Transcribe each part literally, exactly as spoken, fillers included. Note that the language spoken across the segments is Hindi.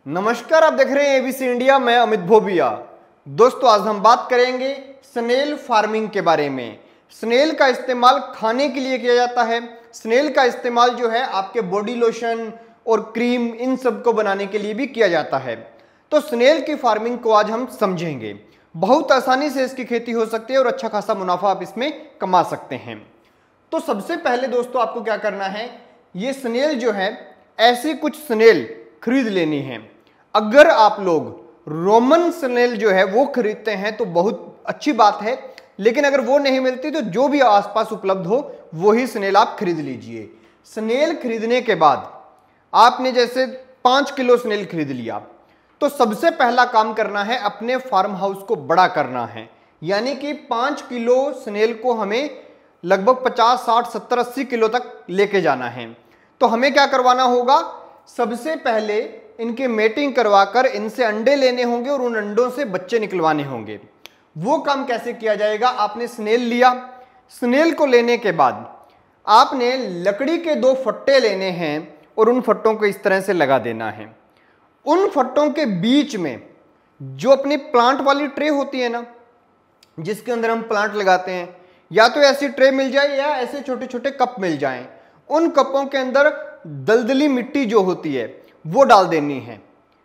नमस्कार, आप देख रहे हैं एबीसी इंडिया। मैं अमित भोबिया। दोस्तों, आज हम बात करेंगे स्नेल फार्मिंग के बारे में। स्नेल का इस्तेमाल खाने के लिए किया जाता है। स्नेल का इस्तेमाल जो है आपके बॉडी लोशन और क्रीम इन सब को बनाने के लिए भी किया जाता है। तो स्नेल की फार्मिंग को आज हम समझेंगे। बहुत आसानी से इसकी खेती हो सकती है और अच्छा खासा मुनाफा आप इसमें कमा सकते हैं। तो सबसे पहले दोस्तों आपको क्या करना है, ये स्नेल जो है ऐसी कुछ स्नेल खरीद लेनी है। अगर आप लोग रोमन स्नेल जो है वो खरीदते हैं तो बहुत अच्छी बात है, लेकिन अगर वो नहीं मिलती तो जो भी आसपास उपलब्ध हो वही स्नेल आप खरीद लीजिए। स्नेल खरीदने के बाद आपने जैसे पांच किलो स्नेल खरीद लिया तो सबसे पहला काम करना है अपने फार्म हाउस को बड़ा करना है। यानी कि पांच किलो स्नेल को हमें लगभग पचास साठ सत्तर अस्सी किलो तक लेके जाना है। तो हमें क्या करवाना होगा, सबसे पहले इनके मेटिंग करवाकर इनसे अंडे लेने होंगे और उन अंडों से बच्चे निकलवाने होंगे। वो काम कैसे किया जाएगा, आपने स्नेल लिया। स्नेल को लेने के बाद आपने लकड़ी के दो फट्टे लेने हैं और उन फट्टों को इस तरह से लगा देना है। उन फट्टों के बीच में जो अपनी प्लांट वाली ट्रे होती है ना, जिसके अंदर हम प्लांट लगाते हैं, या तो ऐसी ट्रे मिल जाए या ऐसे छोटे छोटे कप मिल जाएं। उन कपों के अंदर दलदली मिट्टी जो होती है वो डाल देनी है,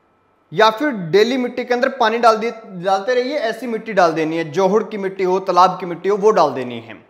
या फिर डेली मिट्टी के अंदर पानी डाल दी डालते रहिए। ऐसी मिट्टी डाल देनी है, जोहड़ की मिट्टी हो, तालाब की मिट्टी हो, वो डाल देनी है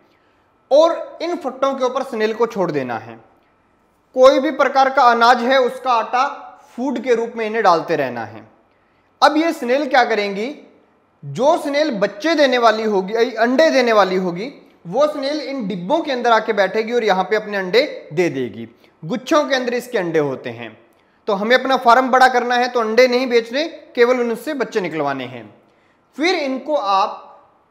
और इन फट्टों के ऊपर स्नेल को छोड़ देना है। कोई भी प्रकार का अनाज है उसका आटा फूड के रूप में इन्हें डालते रहना है। अब ये स्नेल क्या करेंगी, जो स्नेल बच्चे देने वाली होगी, अंडे देने वाली होगी, वो स्नेल इन डिब्बों के अंदर आके बैठेगी और यहां पे अपने अंडे दे देगी। गुच्छों के अंदर इसके अंडे होते हैं। तो हमें अपना फार्म बड़ा करना है तो अंडे नहीं बेचने, केवल उनसे बच्चे निकलवाने हैं। फिर इनको आप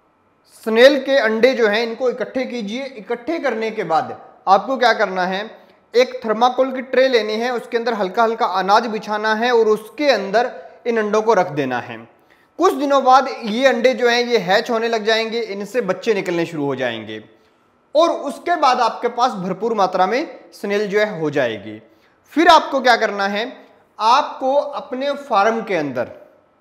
स्नेल के अंडे जो हैं इनको इकट्ठे कीजिए। इकट्ठे करने के बाद आपको क्या करना है, एक थर्माकोल की ट्रे लेनी है, उसके अंदर हल्का हल्का अनाज बिछाना है और उसके अंदर इन अंडों को रख देना है। कुछ दिनों बाद ये अंडे जो हैं ये हैच होने लग जाएंगे, इनसे बच्चे निकलने शुरू हो जाएंगे और उसके बाद आपके पास भरपूर मात्रा में स्नेल जो है हो जाएगी। फिर आपको क्या करना है, आपको अपने फार्म के अंदर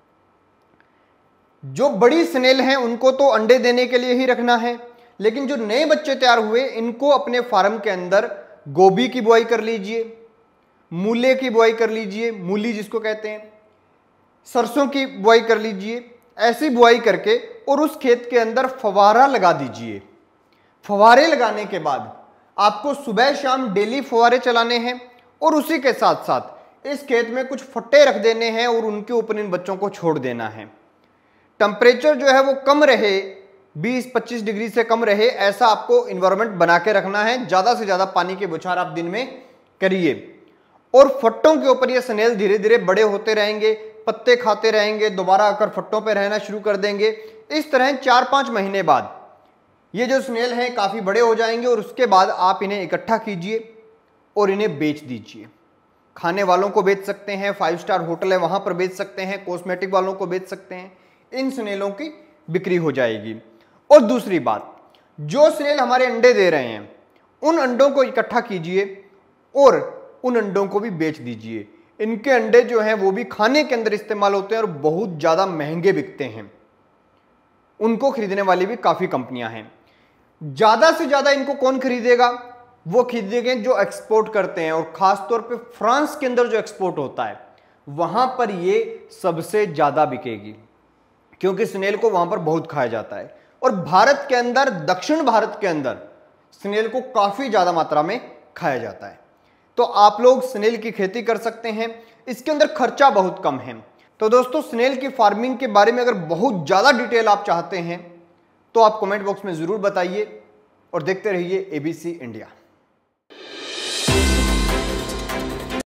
जो बड़ी स्नेल हैं उनको तो अंडे देने के लिए ही रखना है, लेकिन जो नए बच्चे तैयार हुए इनको अपने फार्म के अंदर गोभी की बुआई कर लीजिए, मूले की बुआई कर लीजिए, मूली जिसको कहते हैं, सरसों की बुआई कर लीजिए। ऐसी बुआई करके और उस खेत के अंदर फवारा लगा दीजिए। फवारे लगाने के बाद आपको सुबह शाम डेली फवारे चलाने हैं और उसी के साथ साथ इस खेत में कुछ फट्टे रख देने हैं और उनके ऊपर इन बच्चों को छोड़ देना है। टेम्परेचर जो है वो कम रहे, बीस पच्चीस डिग्री से कम रहे, ऐसा आपको इन्वायरमेंट बना के रखना है। ज़्यादा से ज़्यादा पानी के बौछार आप दिन में करिए और फट्टों के ऊपर ये स्नेल धीरे धीरे बड़े होते रहेंगे, पत्ते खाते रहेंगे, दोबारा आकर फट्टों पर रहना शुरू कर देंगे। इस तरह चार पाँच महीने बाद ये जो स्नेल हैं काफ़ी बड़े हो जाएंगे और उसके बाद आप इन्हें इकट्ठा कीजिए और इन्हें बेच दीजिए। खाने वालों को बेच सकते हैं, फाइव स्टार होटल है वहाँ पर बेच सकते हैं, कॉस्मेटिक वालों को बेच सकते हैं। इन स्नेलों की बिक्री हो जाएगी। और दूसरी बात, जो स्नेल हमारे अंडे दे रहे हैं उन अंडों को इकट्ठा कीजिए और उन अंडों को भी बेच दीजिए। इनके अंडे जो हैं वो भी खाने के अंदर इस्तेमाल होते हैं और बहुत ज़्यादा महंगे बिकते हैं। उनको खरीदने वाली भी काफ़ी कंपनियां हैं। ज़्यादा से ज़्यादा इनको कौन खरीदेगा, वो खरीदेंगे जो एक्सपोर्ट करते हैं, और ख़ास तौर पे फ्रांस के अंदर जो एक्सपोर्ट होता है वहाँ पर ये सबसे ज़्यादा बिकेगी, क्योंकि स्नेल को वहाँ पर बहुत खाया जाता है। और भारत के अंदर, दक्षिण भारत के अंदर स्नेल को काफ़ी ज़्यादा मात्रा में खाया जाता है। तो आप लोग स्नेल की खेती कर सकते हैं, इसके अंदर खर्चा बहुत कम है। तो दोस्तों, स्नेल की फार्मिंग के बारे में अगर बहुत ज़्यादा डिटेल आप चाहते हैं तो आप कमेंट बॉक्स में ज़रूर बताइए और देखते रहिए एबीसी इंडिया।